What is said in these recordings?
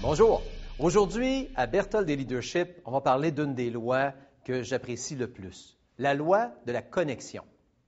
Bonjour. Aujourd'hui, à Berthold des Leadership, on va parler d'une des lois que j'apprécie le plus, la loi de la connexion.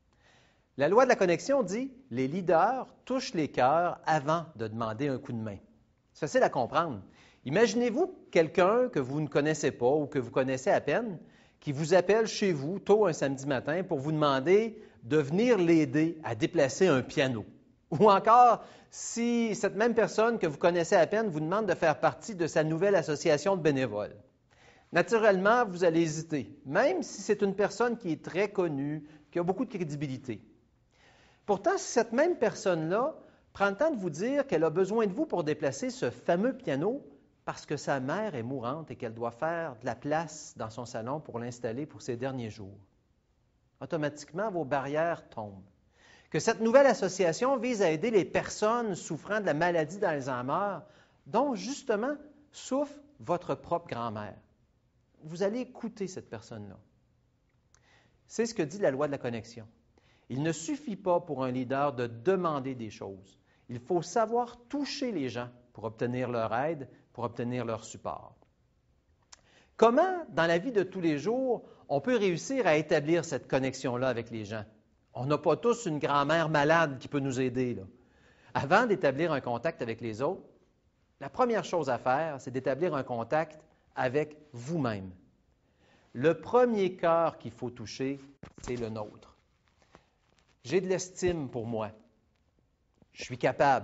La loi de la connexion dit « Les leaders touchent les cœurs avant de demander un coup de main ». C'est facile à comprendre. Imaginez-vous quelqu'un que vous ne connaissez pas ou que vous connaissez à peine, qui vous appelle chez vous tôt un samedi matin pour vous demander de venir l'aider à déplacer un piano. Ou encore, si cette même personne que vous connaissez à peine vous demande de faire partie de sa nouvelle association de bénévoles. Naturellement, vous allez hésiter, même si c'est une personne qui est très connue, qui a beaucoup de crédibilité. Pourtant, si cette même personne-là prend le temps de vous dire qu'elle a besoin de vous pour déplacer ce fameux piano parce que sa mère est mourante et qu'elle doit faire de la place dans son salon pour l'installer pour ses derniers jours, automatiquement, vos barrières tombent. Que cette nouvelle association vise à aider les personnes souffrant de la maladie d'Alzheimer, dont justement souffre votre propre grand-mère. Vous allez écouter cette personne-là. C'est ce que dit la loi de la connexion. Il ne suffit pas pour un leader de demander des choses. Il faut savoir toucher les gens pour obtenir leur aide, pour obtenir leur support. Comment, dans la vie de tous les jours, on peut réussir à établir cette connexion-là avec les gens? On n'a pas tous une grand-mère malade qui peut nous aider, là. Avant d'établir un contact avec les autres, la première chose à faire, c'est d'établir un contact avec vous-même. Le premier cœur qu'il faut toucher, c'est le nôtre. J'ai de l'estime pour moi. Je suis capable.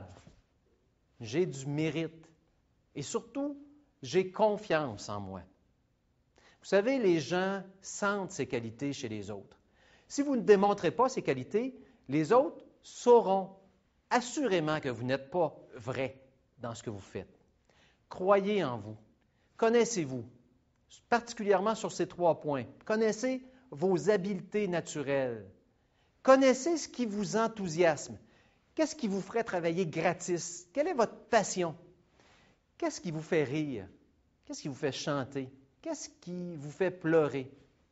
J'ai du mérite. Et surtout, j'ai confiance en moi. Vous savez, les gens sentent ces qualités chez les autres. Si vous ne démontrez pas ces qualités, les autres sauront assurément que vous n'êtes pas vrai dans ce que vous faites. Croyez en vous. Connaissez-vous, particulièrement sur ces 3 points. Connaissez vos habiletés naturelles. Connaissez ce qui vous enthousiasme. Qu'est-ce qui vous ferait travailler gratis? Quelle est votre passion? Qu'est-ce qui vous fait rire? Qu'est-ce qui vous fait chanter? Qu'est-ce qui vous fait pleurer?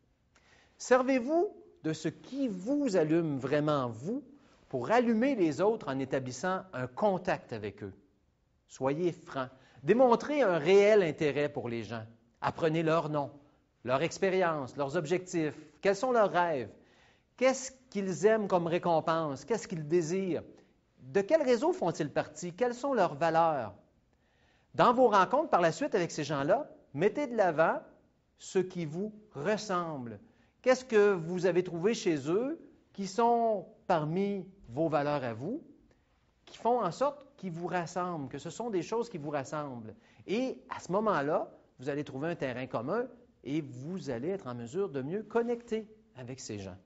Servez-vous de ce qui vous allume vraiment, vous, pour allumer les autres en établissant un contact avec eux. Soyez francs. Démontrez un réel intérêt pour les gens. Apprenez leur nom, leur expérience, leurs objectifs. Quels sont leurs rêves? Qu'est-ce qu'ils aiment comme récompense? Qu'est-ce qu'ils désirent? De quel réseau font-ils partie? Quelles sont leurs valeurs? Dans vos rencontres par la suite avec ces gens-là, mettez de l'avant ce qui vous ressemble. Qu'est-ce que vous avez trouvé chez eux qui sont parmi vos valeurs à vous, qui font en sorte qu'ils vous rassemblent, que ce sont des choses qui vous rassemblent. Et à ce moment-là, vous allez trouver un terrain commun et vous allez être en mesure de mieux connecter avec ces gens.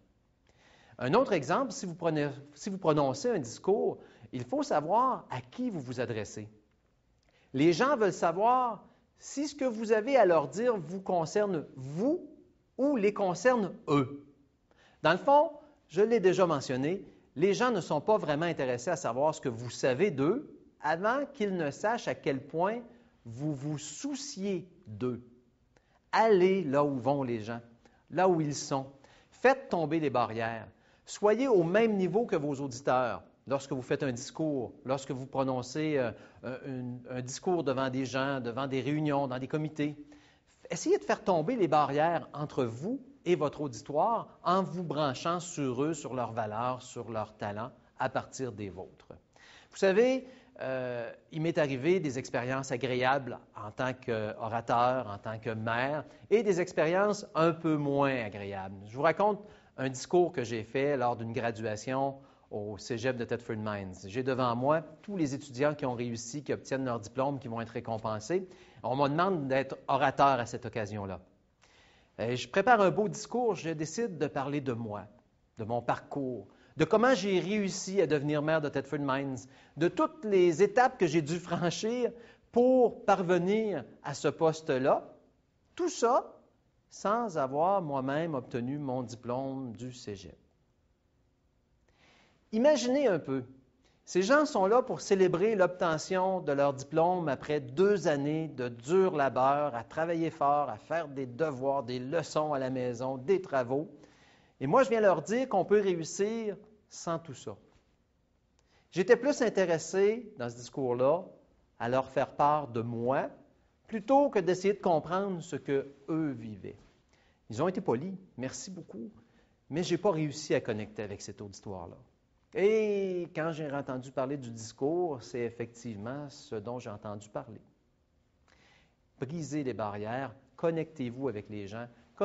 Un autre exemple, si vous prononcez un discours, il faut savoir à qui vous vous adressez. Les gens veulent savoir si ce que vous avez à leur dire vous concerne vous ou les concerne eux. Dans le fond, je l'ai déjà mentionné, les gens ne sont pas vraiment intéressés à savoir ce que vous savez d'eux avant qu'ils ne sachent à quel point vous vous souciez d'eux. Allez là où vont les gens, là où ils sont. Faites tomber les barrières. Soyez au même niveau que vos auditeurs lorsque vous faites un discours, lorsque vous prononcez un discours devant des gens, devant des réunions, dans des comités. Essayez de faire tomber les barrières entre vous et votre auditoire en vous branchant sur eux, sur leurs valeurs, sur leurs talents, à partir des vôtres. Vous savez, il m'est arrivé des expériences agréables en tant qu'orateur, en tant que maire, et des expériences un peu moins agréables. Je vous raconte un discours que j'ai fait lors d'une graduation au Cégep de Thetford Mines. J'ai devant moi tous les étudiants qui ont réussi, qui obtiennent leur diplôme, qui vont être récompensés. On me demande d'être orateur à cette occasion-là. Je prépare un beau discours, je décide de parler de moi, de mon parcours, de comment j'ai réussi à devenir maire de Thetford Mines, de toutes les étapes que j'ai dû franchir pour parvenir à ce poste-là. Tout ça sans avoir moi-même obtenu mon diplôme du Cégep. Imaginez un peu, ces gens sont là pour célébrer l'obtention de leur diplôme après 2 années de dur labeur, à travailler fort, à faire des devoirs, des leçons à la maison, des travaux. Et moi, je viens leur dire qu'on peut réussir sans tout ça. J'étais plus intéressé, dans ce discours-là, à leur faire part de moi plutôt que d'essayer de comprendre ce qu'eux vivaient. Ils ont été polis, merci beaucoup, mais je n'ai pas réussi à connecter avec cet auditoire-là. Et quand j'ai entendu parler du discours, c'est effectivement ce dont j'ai entendu parler. Brisez les barrières, connectez-vous avec les gens,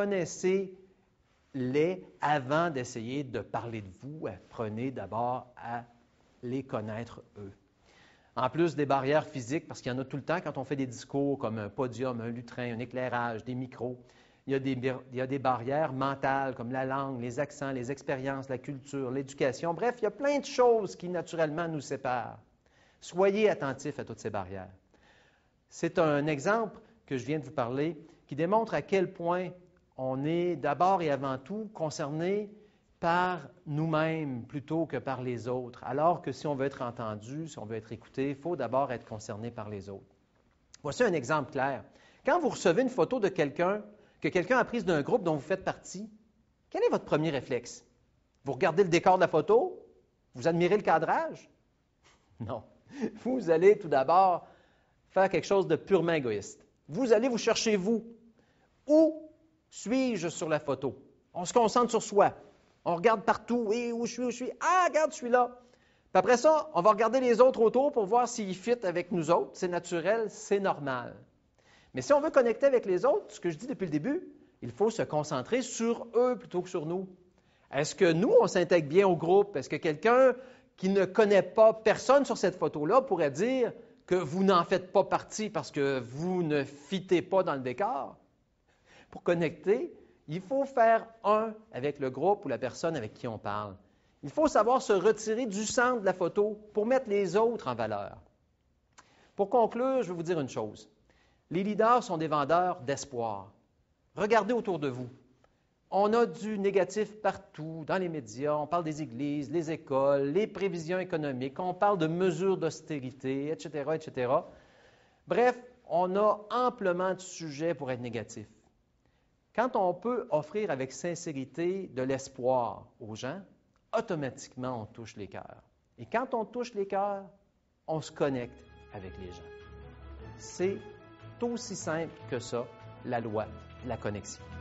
connaissez-les avant d'essayer de parler de vous. Apprenez d'abord à les connaître eux. En plus des barrières physiques, parce qu'il y en a tout le temps quand on fait des discours comme un podium, un lutrin, un éclairage, des micros, il y a des barrières mentales comme la langue, les accents, les expériences, la culture, l'éducation. Bref, il y a plein de choses qui naturellement nous séparent. Soyez attentifs à toutes ces barrières. C'est un exemple que je viens de vous parler qui démontre à quel point on est d'abord et avant tout concerné par nous-mêmes plutôt que par les autres. Alors que si on veut être entendu, si on veut être écouté, il faut d'abord être concerné par les autres. Voici un exemple clair. Quand vous recevez une photo de quelqu'un, que quelqu'un a prise d'un groupe dont vous faites partie, quel est votre premier réflexe? Vous regardez le décor de la photo? Vous admirez le cadrage? Non. Vous allez tout d'abord faire quelque chose de purement égoïste. Vous allez vous chercher vous. Où suis-je sur la photo? On se concentre sur soi. On regarde partout. Oui, où je suis? Ah, regarde, je suis là. Puis après ça, on va regarder les autres autour pour voir s'ils fit avec nous autres. C'est naturel, c'est normal. Mais si on veut connecter avec les autres, ce que je dis depuis le début, il faut se concentrer sur eux plutôt que sur nous. Est-ce que nous, on s'intègre bien au groupe? Est-ce que quelqu'un qui ne connaît pas personne sur cette photo-là pourrait dire que vous n'en faites pas partie parce que vous ne fitez pas dans le décor? Pour connecter, il faut faire un avec le groupe ou la personne avec qui on parle. Il faut savoir se retirer du centre de la photo pour mettre les autres en valeur. Pour conclure, je vais vous dire une chose. Les leaders sont des vendeurs d'espoir. Regardez autour de vous. On a du négatif partout, dans les médias. On parle des églises, les écoles, les prévisions économiques. On parle de mesures d'austérité, etc., etc. Bref, on a amplement de sujets pour être négatif. Quand on peut offrir avec sincérité de l'espoir aux gens, automatiquement, on touche les cœurs. Et quand on touche les cœurs, on se connecte avec les gens. C'est aussi simple que ça, la loi de la connexion.